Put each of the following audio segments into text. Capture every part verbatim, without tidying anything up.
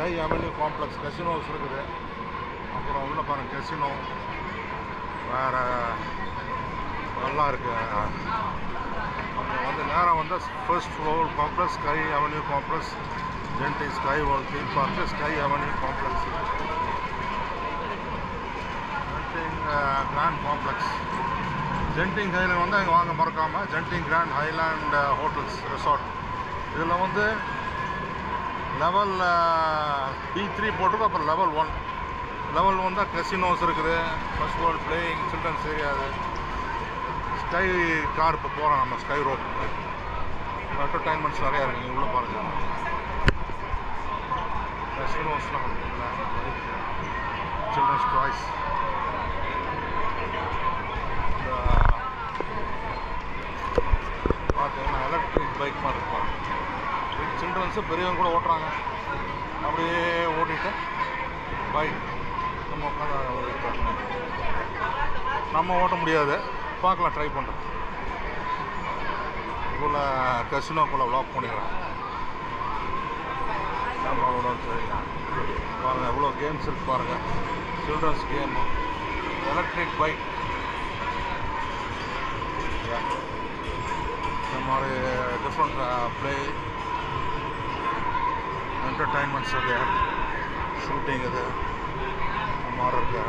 Sky avenue complex casinos இருக்குது. அப்புறம் உள்ள பாருங்கள் கசினோ வேறு நல்லா இருக்குது. அப்புறம் வந்து நேராக வந்து first floor complex sky avenue complex Genting sky world theme park sky avenue complex Genting grand complex. Genting highland வந்து அங்கே வாங்க மறக்காமல் Genting grand highland hotels resort. இதில் வந்து லெவல் பி த்ரீ போட்டிருக்கோம். அப்புறம் லெவல் ஒன் லெவல் ஒன் தான் casinos இருக்குது. First world playing children's area. அது ஸ்கை கார் இப்போ போகிறோம் நம்ம ஸ்கை ரோப். என்டர்டைன்மெண்ட்ஸ் நிறையா இருக்குது. உள்ளே பாருங்கள் கசினோஸ்லாம் இருக்குல்ல சில்ட்ரன்ஸ் டாய்ஸ். பார்த்தீங்கன்னா எலக்ட்ரிக் பைக் மாதிரி இருப்பாங்க. சில்ட்ரன்ஸு பெரியவங்க கூட ஓட்டுறாங்க. அப்படியே ஓட்டிட்டு பைக் நம்ம உட்காந்து நம்ம ஓட்ட முடியாது. பார்க்கலாம், ட்ரை பண்ணுறோம். இதுக்குள்ள கசினோக்குள்ளே வ்ளாக் பண்ணிடுறேன். நம்ம அவ்வளோ சரிங்க. பாருங்கள் எவ்வளோ கேம்ஸ் இருக்குது பாருங்கள். சில்ட்ரன்ஸ் கேம் எலக்ட்ரிக் பைக் இந்த மாதிரி டிஃப்ரெண்ட் ப்ளே என்டர்டைன்மெண்ட்ஸ் அது ஷூட்டிங் இது இந்த மாதிரி இருக்கு.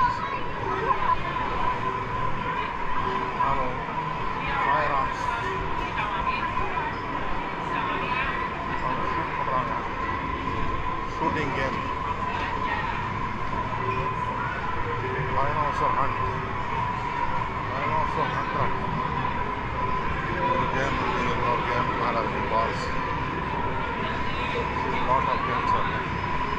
ஃபயர் ஆர்ம்ஸ் ஷூட் பண்ணுறாங்க. Shooting game dinosaur hunt dinosaur hunt